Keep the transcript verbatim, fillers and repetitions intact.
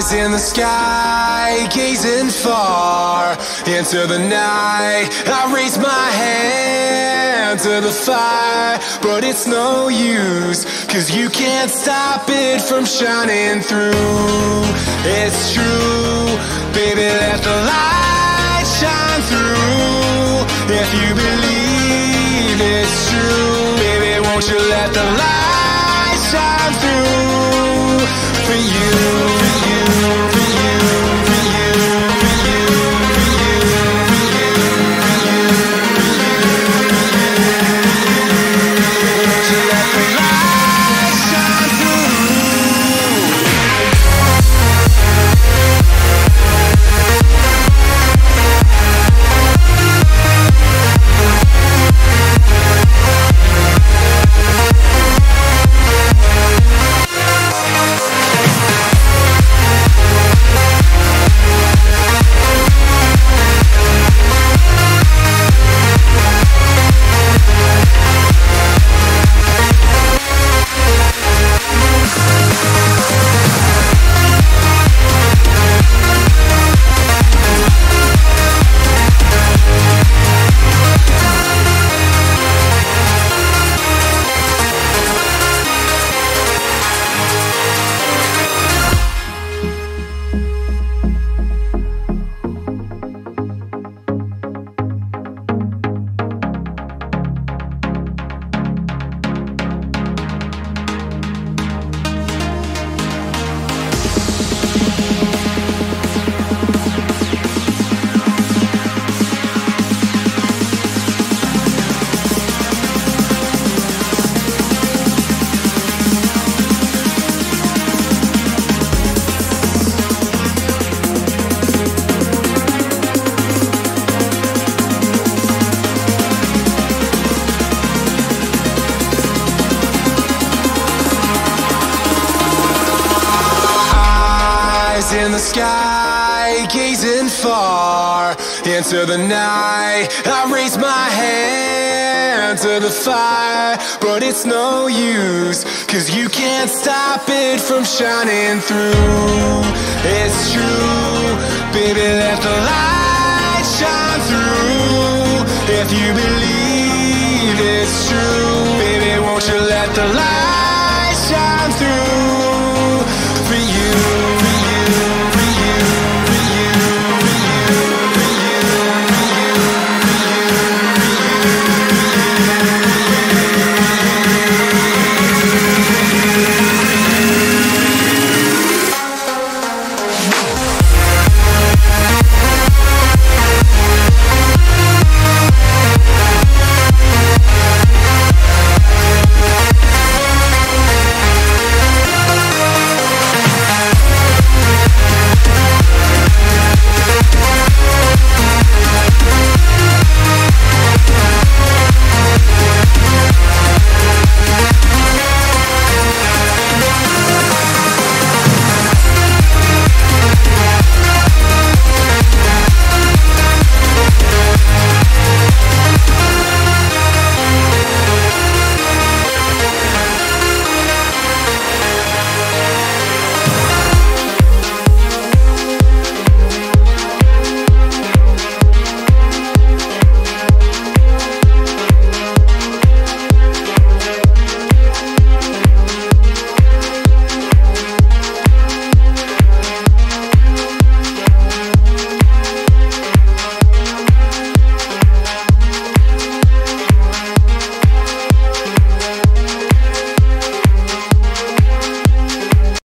In the sky, gazing far into the night, I raise my hand to the fire, but it's no use, cause you can't stop it from shining through. It's true, baby, let the light shine through. If you believe it's true, baby, won't you let the light shine through for you. In the sky, gazing far into the night, I raise my hand to the fire, but it's no use, cause you can't stop it from shining through. It's true, baby, let the light shine through. If you believe it's true, baby, won't you let the light